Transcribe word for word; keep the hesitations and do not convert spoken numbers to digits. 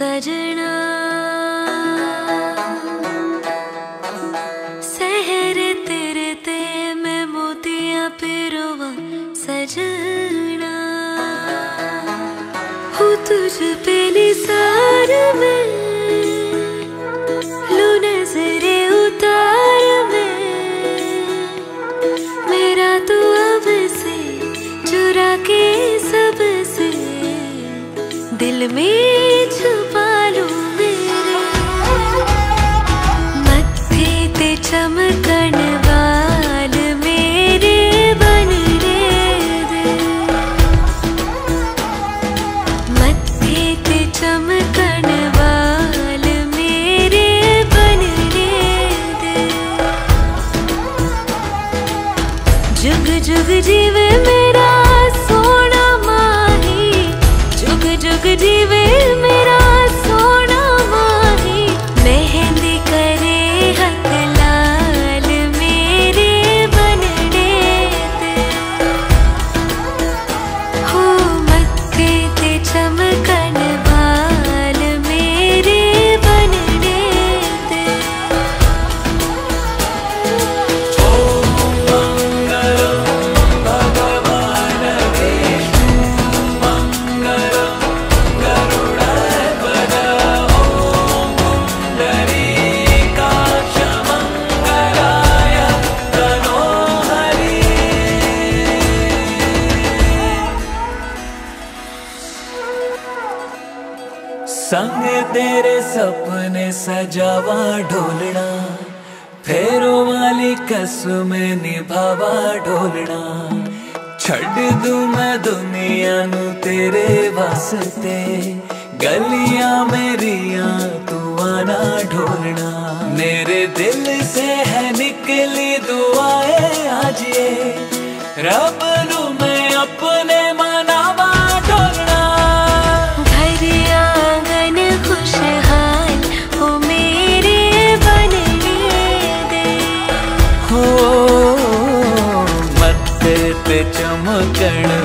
सजना सहर तेरे ते मैं मोतियां पिरोवा सजना हूँ तुझ पे निसार में लू नजरे उतार में मेरा तो अब से चुरा के सबसे दिल में छुपा लूं मेरे मत्थे ते चमकण वाल मेरे बन रे दे मत्थे ते चमकण वाल मेरे बन रे दे जुग जुग जीवे मेरा सोना माही जुग जुग जीवे मेरा सोना माही मेहंदी करे हथ लाल मेरे बनने दे हो मत्थे ते चमकन वाल मेरे बनने दे। संग तेरे सपने सजावा ढोलना फेरों वाली कसम निभावा ढोलना छड़ दूं मैं दुनिया नू तेरे वास्ते गलियां मेरियां तू आना ढोलना मेरे दिल से है निकली दुआएं आज ये रब नू मैं अपने मनावा ढोलना चमकण